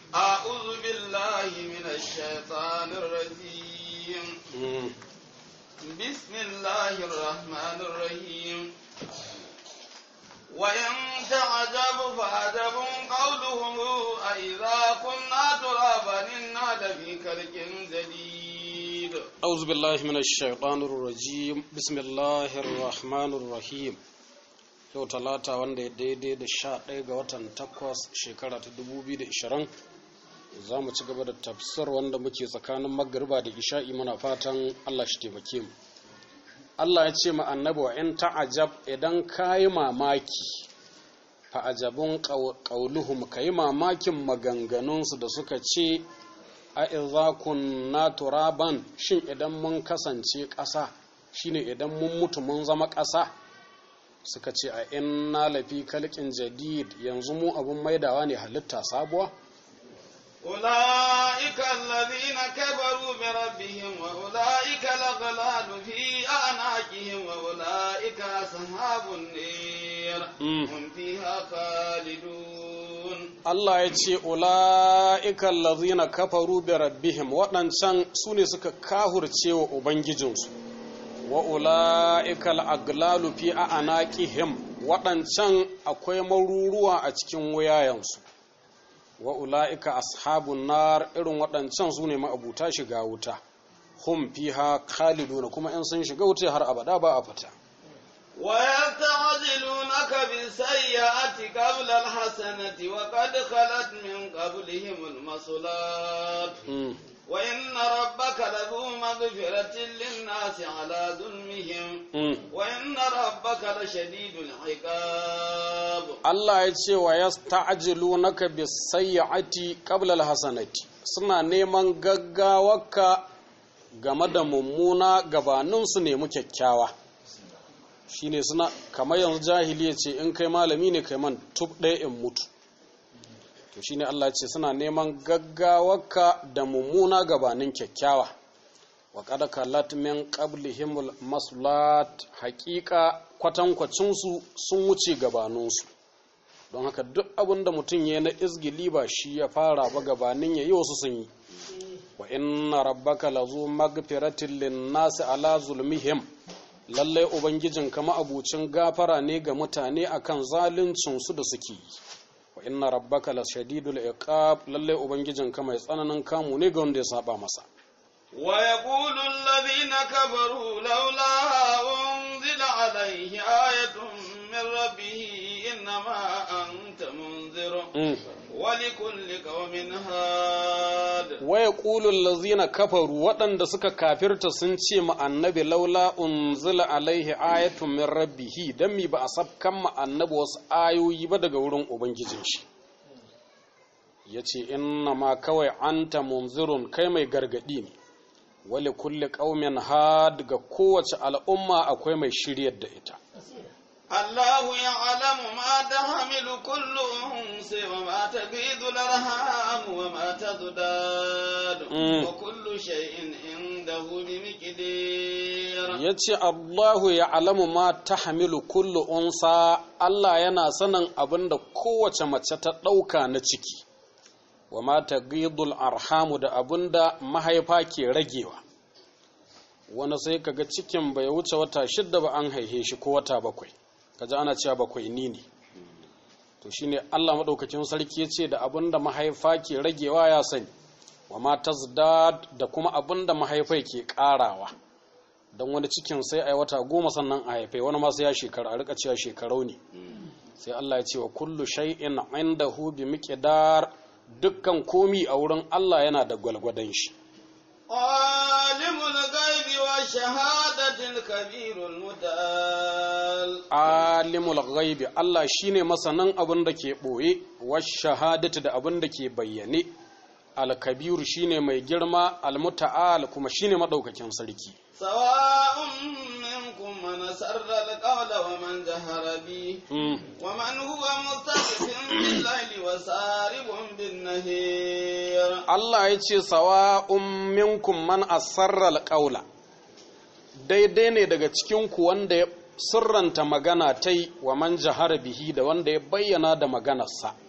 أعوذ بالله من الشيطان الرجيم بسم الله الرحمن الرحيم وإن تعجب فعجب قولهم أإذا كنا ترابا إنا لفي خلق جديد أعوذ بالله من الشيطان الرجيم بسم الله الرحمن الرحيم yau talata wanda ya daidai da 11 ga watan 8 shekara ta 2020 za mu ci gaba da tafsir wanda muke tsakanin magriba da isha'i muna fatan Allah shi taimake mu. Allah ya ce ma annabi wa in ta'ajab idan kayi mamaki fa ajabun qauluhum kayi mamakin maganganunsu da suka ce a idza kunna turaban shin idan mun kasance ƙasa shine idan mun mutu mun zama ƙasa suka ce a inna lafi kalqin jadid yanzu mu abun maidawa ne halitta sabuwa أولئك الذين كفروا بربهم وأولئك الأغلال في أعناقهم وأولئك أصحاب النير هم فيها خالدون Allah ya ce ula'ika allazina kafaru bi rabbihim waɗancan su ne suka kahurce wa ubangijinsu wa ula'ika al'aglalu fi a'anaqihim waɗancan akwai maruruwa a cikin wuyayensu wa ula'ika ashabun nar irin waɗancan su ne ma'abuta shiga wuta hum fiha khalidun kuma in sun shiga wuta har abada ba a fita ويستعجلونك بالسيئة قبل الحسنة وقد خلت من قبلهم المصلات وإن ربك لذو مغفرة للناس على ظلمهم وإن ربك لشديد العقاب Allah ya ce wa yasta'jilunaka bis-sayyi'ati qabla al-hasanati suna neman gaggawarka game da mummuna gabanin su nemi kyakkyawa shine suna kamar yanzu jahiliya ce in kai malami ne kai man tub ɗaya in mutu to shine Allah ya ce suna neman gaggawarka da mummuna gabanin kyakkyawa wa qad kallat min qablihimul maslat haqiqa kwatankwacin su sun wuce gabanin su don haka duk abin da mutum ya na izgili ba shi ya fara ba gabanin yayi wasu sun yi wa inna rabbaka lazu magfiratin lin-nasi ala zulmihim lallai ubangijin kama abucin gafara ne ga mutane akan zaluncin su da suke yi wa inna rabbaka lashadidul iqab lallai ubangijin ka mai tsananin kamu ne ga wanda ya saba masa wa yaqulu alladhina kafaru laula unzila alayhi ayatun min rabbih innama anta munzirun wa likulli qaumin had wa yaqulu allazina kafaru waɗanda suka kafirta sun ce ma annabi laula unzila alaihi ayatun min rabbih dan mi ba a sabkan ma annabi wasu ayoyi ba daga wurin ubangijin shi yace inna ma kawai anta munzirun kai mai gargadi ne wali kulli qaumin had ga kowace al'umma akwai mai shiryar da ita Allahu ya'lamu ma tahmilu kullu unsa wa ma tabidu al-arham wa ma tazdad wa kullu shay'in indahu bi miqdar yace Allahu ya'lamu ma tahmilu kullu unsa Allah yana sanin abinda kowace mace ta dauka na ciki wa ma tagidul arhamu da abinda mahaifa ke ragewa wani sai kaga cikin bai wuce wata 6 ba an haihe shi ko wata 7 kaji ana cewa 7 ne to shine Allah madaukakin sarki yace da abinda mahaifa ke ragewa ya sani wa ma tazdad da kuma abinda mahaifai ke karawa dan wani cikin sai ai wata 10 sannan a haife wani ma sai ya shekara a rika cewa shekarau ne sai Allah ya ce wa kullu shay'in indahu bi miqdar dukkan komi a wurin Allah yana da gwalgwadon shi alimul ghaibi wa shahadatil kabirul muta'al alimul ghaibi Allah shine masanin abin da ke boye wa shahadatu da abin da ke bayyane al-kabir shine mai girma al-muta'al kuma shine madaukakin sarki sawa'un minkum man sarra al-qawla wa man jahara bi wa man huwa mustaqim bil-layli wa saribun bin-nahir Allah yace sawa'un minkum man asarra al-qawla daidai ne daga cikin ku wanda ya sirranta magana tai wa man jahara bihi da wanda ya bayyana da maganarsa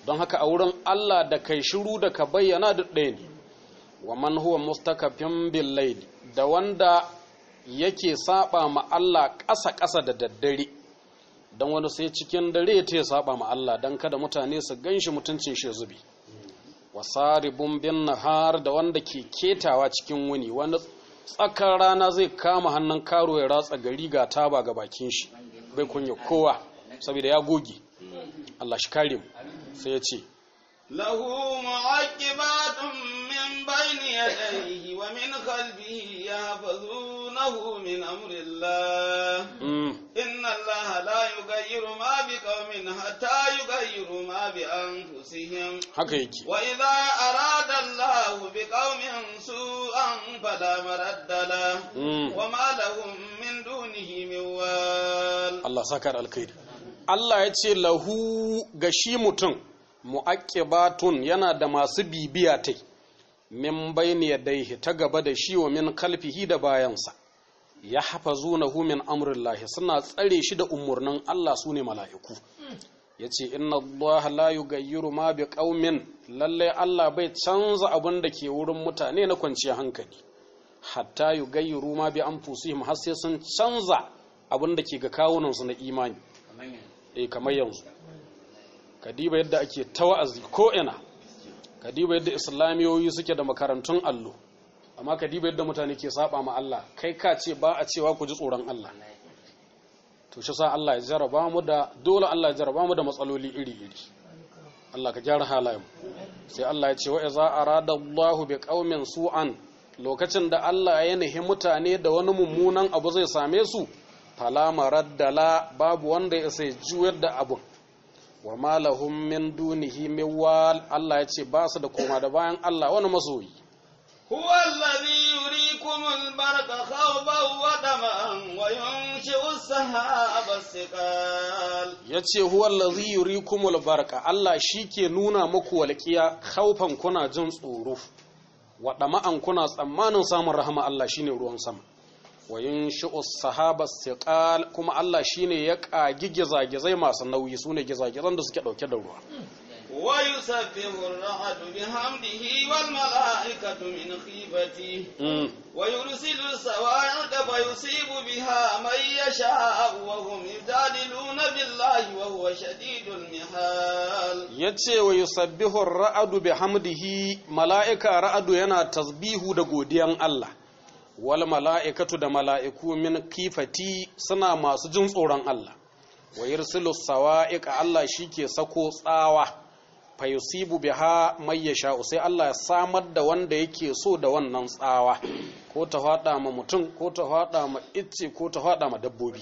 don haka a wurin Allah da kai shiru da ka bayyana duk ɗaya ne. Wa man huwa mustakafin bil layli, da wanda yake saba ma Allah ƙasa-ƙasa da daddare, don wani sai cikin dare ta saba ma Allah don kada mutane su ganshi mutuncin shi zubi. Wasaribun bin nahar, da wanda ke ketawa cikin wuni, wani tsakar rana zai kama hannun karo ya ratsa gari ga taba ga bakin shi bai kunya kowa saboda ya goge. Allah shi kare mu. Sai ya ce lahu mu'aqibatun min bayni yadayhi wa min khalfihi yahfazunahu min amrillah inna Allah la yughayyiru ma biqaumin hatta yughayyiru ma bi anfusihim. Haka yake. Wa idha arada Allah biqaumin su'an fala maradda lahu wa ma lahum min dunihi min wal. Allah saka alkhairi. Allah ya ce lahu ga shi mutum mu'aqibatun, yana da masu bibiya tai min bayni yadayhi, ta gaba da shi, wa min kalfihi da bayansa, yahfazunahu min amrillahi, suna tsare shi da umurnin Allah, sune mala'iku. Yace inna Allah la yughayyiru ma biqaumin, lalle Allah bai canza abin da ke wurin mutane na kwanciyar hankali, hatta yughayyiru ma bi anfusihim, har sai sun canza abin da ke ga kawunansu na imani. Kamar yanzu kadiba yadda ake ta wa'azi ko ina, kadiba yadda islamiyoyi suke da makarantun allo, amma kadiba yadda mutane ke saba ma Allah, kai ka ce ba a cewa ku ji tsoron Allah. To shi sa Allah ya jarraba mu da, dole Allah ya jarraba mu da matsaloli iri-iri. Allah ka gyara halayen. Sai Allah ya ce wa iza arada Allahu bi qaumin su'an, lokacin da Allah ya nahi mutane da wani mummunan abu zai same su, fala maraddala, babu wanda ya sai juyar da abun. Wa ma lahum min dunihi min wal, Allah ya ce ba su da koma da bayan Allah wani masoyi. Huwa alladhi yurikumul barqa khawfan wa tama'an wa yunshi'u as-sahaba as-siqal. Yace huwa alladhi yurikumul barqa, Allah shike nuna muku walqiya khawfan kuna jin tsoro, wa tama'an kuna tsammanin samun rahama Allah shine ruwan sama. Wa yunshi'u as-sahaba as-siqal, kuma Allah shine ya kagi gizagizai masu nauyi, sune gizagizan da suke dauke da ruwa. Wa yusabbihu ar-ra'du bihamdihi wal mala'ikatu min khifatihi wa yursilu as-sawa'iqa fa yusibu biha man yasha'u wa hum yujadiluna billahi wa huwa shadidul mihal. Yace wa yusabbihu ar-ra'du bihamdihi, mala'ika ra'adu yana tasbihu da godiyan Allah. Wal mala'ikatu, da mala'iku min kifati, suna masu jin tsoron Allah. Wa yursilu sawa'iqa, Allah shike sako tsawa, fa yusibu biha may yasha, sai Allah ya samar da wanda yake so da wannan tsawa, ko ta fada ma mutum, ko ta fada ma icce, ko ta fada ma dabbobi.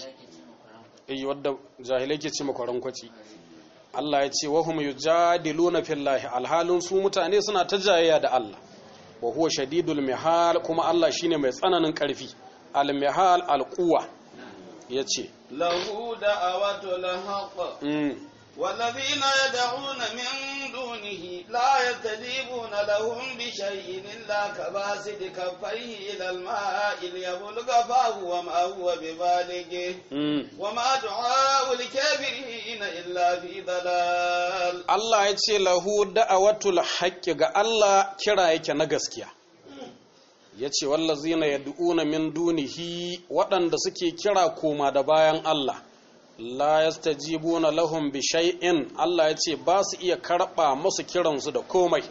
Wanda jahilai ke ce makwaran kwaci. Allah ya ce wa hum yujadiluna fillahi, alhalin su mutane suna ta jayayya da Allah. Wa huwa shadidul mihal, kuma Allah shine mai tsananin karfi. Al mihal al quwa. Yace lahu da'awatul haqq والذين يدعون من دونه لا يستجيبون لهم بشيء إلا كباسط كفيه إلى الماء ليبلغ فاه وما هو ببالغه وما دعاء الكافرين إلا في ضلال. الله يتي له دعوة الحق الله كرا yake na gaskiya. Yace wallazina yad'una min dunihi, waɗanda suke kira koma da bayan Allah, la yastajibuna lahum bi shay'in, Allah yace ba su iya karba musu kiransu da komai,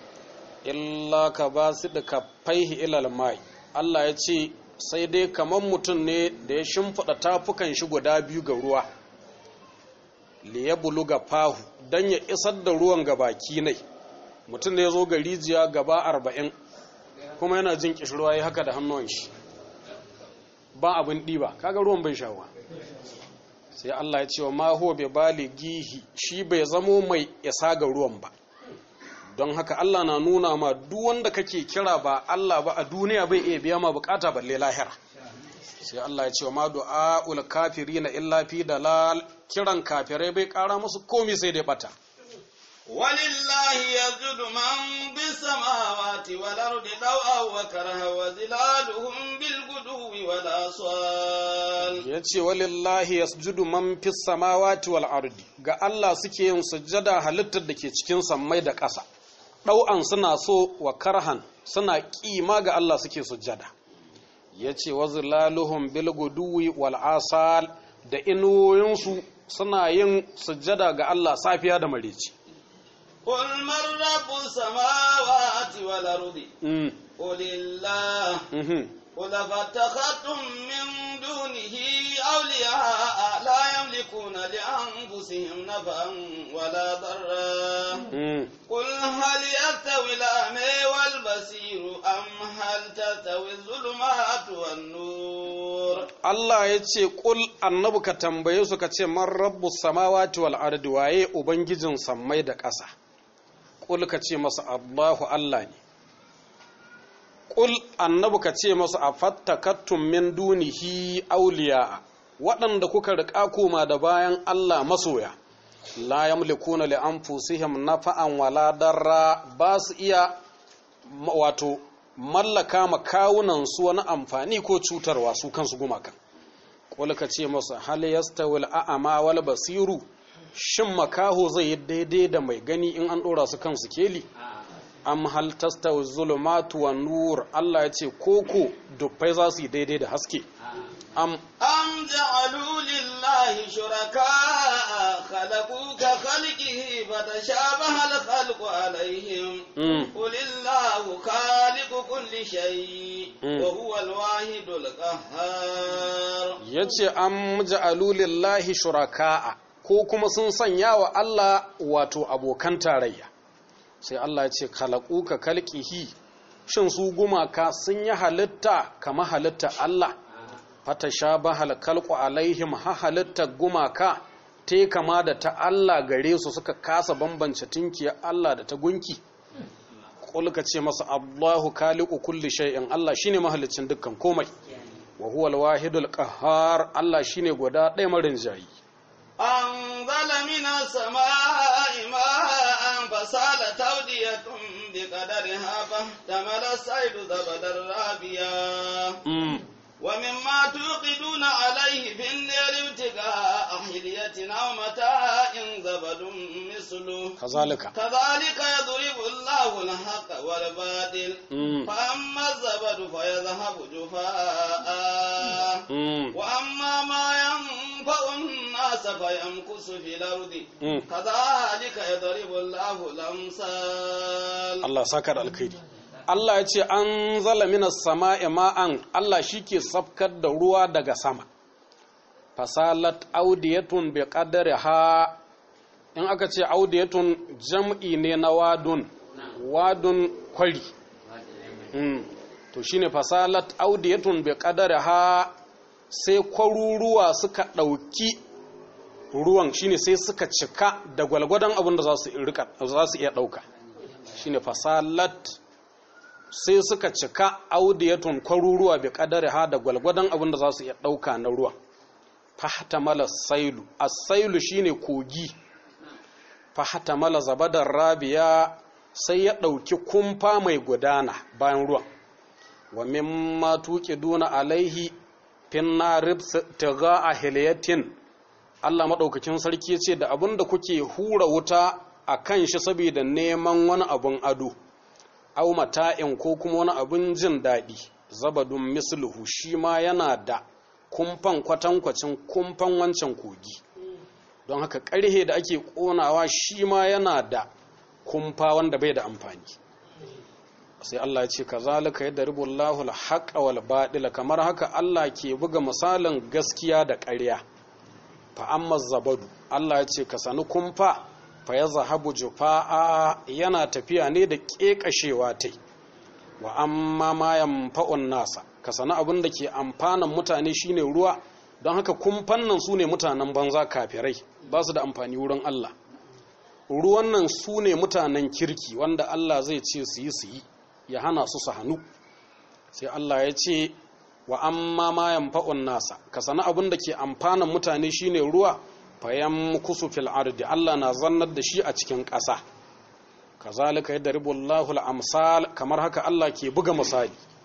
illa ka ba su da kafaihi ilal mai. Allah yace sai dai kaman mutum ne da ya shimfida tafukan shi guda biyu ga ruwa, li yabluga fahu, dan ya isar da ruwan ga baki nai. Mutum ne ya zo ga rijiya gaba 40 kuma yana jin kishirwa, yayi haka da hannuwan shi, ba abin diba, kaga ruwan bai shawa. Sai Allah ya ce wa ma huwa bi balighihi, shi bai zamo mai isa ga ruwan ba. Don haka Allah na nuna ma duk wanda kake kira ba Allah ba a duniya bai iya biya ma bukata balle lahira. Sai Allah ya ce wa ma du'aul kafirina illa fi dalal, kiran kafirai bai kara musu komai sai dai bata. Walillahi yajudu man bis samawati wal ardi dawa wa karaha wa zilaluhum bil guduwi والأصوال. yace walillahi yasjudu man fis samawati wal ardi, ga Allah suke yin sujjada halittar da ke cikin sammai da ƙasa, ɗau'an suna so wa karhan suna ƙima ga Allah suke sujjada. Yace wazlaluhum bil guduwi wal asal, da inuwoyinsu suna yin sujjada ga Allah safiya da mareci. قل من رب السماوات والأرض قل الله قل فاتخذتم من دونه أولياء لا يملكون لأنفسهم نفعا ولا ضرا قل هل يستوي الأعمى والبصير أم هل تستوي الظلمات والنور. Allah ya ce ƙul annabi ka tambaye su ka ce man rabbu samawati wal ardi, waye ubangijin sammai da ƙasa. Ƙul ka ce masa Allahu Allah ne. Ƙul annabi ka ce masa afattakattum min dunihi awliya, waɗanda kuka riƙa koma da bayan Allah masoya, la yamlikuna li anfusihim nafa'an wala darra, ba su iya wato mallaka makawunan su wani amfani ko cutarwa su kansu gumakan. Ƙul ka ce masa hal yastawil a'ama wal basiru, shin makaho zai yi daidai da mai gani in an ɗora su kansu keli? Am hal tastawi zulumatu wan nur, Allah ya ce koko dufai za su yi daidai da haske. Am ja'alu lillahi shuraka khalaqu ka khalqihi fatashabaha al-khalqu alaihim qul illahu khaliqu kulli shay wa huwa al-wahidul qahhar. Yace am ja'alu lillahi shuraka, ko kuma sun sanya wa Allah wato abokan tarayya. Sai Allah ya ce khalaqu ka khalqihi, shin su gumaka sun yi halitta kama halitta Allah? Fatashabahal khalqu alaihim, ha halitta gumaka te kama da ta Allah gare su suka kasa bambance tinkiya Allah da ta gunki. Qul ka ce masa Allahu khaliqu kulli shay'in, Allah shine mahalicin dukkan komai, wa huwal wahidul qahhar, Allah shine guda ɗaya marin jayi. أنزل من السماء ماء فسالت أودية بقدرها فاحتمل الصيد زبدا رابيا ومما توقدون عليه في النار ابتغاء حلية أو متاع زبد مثله كذلك يضرب الله الحق والباطل فأما الزبد فيذهب جفاء وأما ما ينفع الناس فيمكث في الأرض كذلك يضرب الله الأمثال. الله سكر الخير. Allah ya ce an zala minas sama'i ma'an, Allah shi ke safkar da ruwa daga sama. Fasalat audiyatun bi qadariha, in aka ce audiyatun jam'i ne na wadun kwari. To shine fasalat audiyatun bi qadariha, sai kwaruruwa suka ɗauki ruwan, shine sai suka cika da gwalgwadon abin da za su iya ɗauka. Shine fasalat, sai suka cika audiyatun kwaruruwa bi kadari ha da gwalgwadon abin da za su iya ɗauka na ruwa. Fahtamala sailu, as-sailu shine kogi. Fahtamala zabadar rabiya, sai ya ɗauki kumfa mai gudana bayan ruwan. Wa mimma tuqiduna alaihi finna ribtiga ahliyatin, Allah madaukakin sarki yace da abin da kuke hura wuta akan shi saboda neman wani abun ado, au mata'in ko kuma wani abin jin daɗi, zabadun misluhu, shi ma yana da kumfan kwatankwacin kumfan wancan kogi. Don haka ƙarhe da ake ƙonawa shi ma yana da kumfa wanda bai da amfani. Sai Allah ya ce kazalika yadribullahu al-haqqa wal batila, kamar haka Allah ke buga misalin gaskiya da ƙarya. Fa amma zabadu, Allah ya ce ka sani kumfa fa ya zahabu jufa'a, yana tafiya ne da ƙeƙashewa ta. Wa amma ma yanfa'un nasa, ka sani abin da ke amfanan mutane shine ruwa. Don haka kumfan nan su ne mutanen banza kafirai, ba su da amfani wurin Allah. Ruwan nan su ne mutanen kirki wanda Allah zai ce su yi, ya hana su hannu. Sai Allah ya ce wa amma ma yanfa'un nasa, ka sani abin da ke amfanan mutane shine ruwa. Fayan kusu fil ardi, Allah na zannar da shi a cikin ƙasa. Kazalika yadribullahu al-amsal, kamar haka Allah ke buga misali.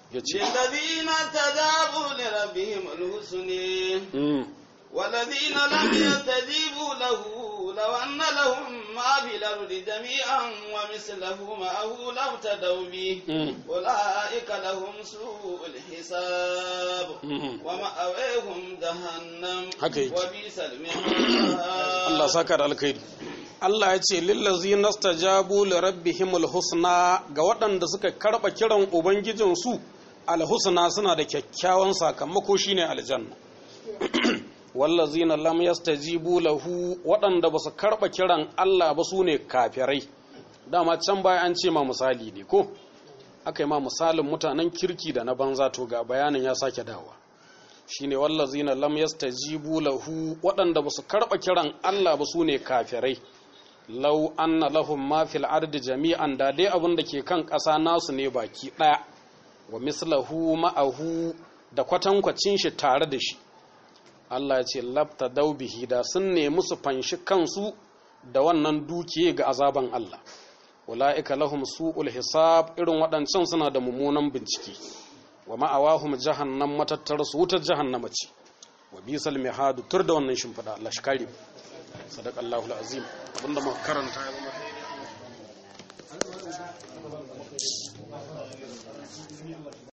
yace للذين استجابوا لربهم الحسنى والذين لم يستجيبوا له لو أن لهم ما في الأرض جميعا ومثله معه لابتدوا به أولئك لهم سوء الحساب ومأويهم جهنم وبئس المهاد. الله سكر الخير. Allah ya ce lillazina stajabu li rabbihimul husna, ga waɗanda suka karɓa kiran ubangijinsu alhusna suna da kyakkyawan sakamako shine aljanna. Wallazina lam yastajibu lahu, waɗanda ba su karɓa kiran Allah ba su ne kafirai. Dama can baya an ce ma misali ne ko aka yi ma misalin mutanen kirki da na banza, to ga bayanin ya sake dawa shine wallazina lam yastajibu lahu, waɗanda ba su karɓa kiran Allah ba su ne kafirai. Lau anna lahum ma fil ardi jami'an, da dai abin da ke kan ƙasa nasu ne baki ɗaya, wa mislahu ma'ahu, da kwatankwacin shi tare da shi. Allah ya ce labta daubihi, da sun nemi su fanshi kansu da wannan dukiye ga azaban Allah. Ula'ika lahum su'ul hisab, irin waɗancan suna da mummunan bincike. Wa ma'awahum jahannam, matattar su wutar jahannama ce. Wa bisal mihadu, tur da wannan shimfiɗa. Allah shi kare. Sadaqallahu alazim. Abinda muka karanta ya zama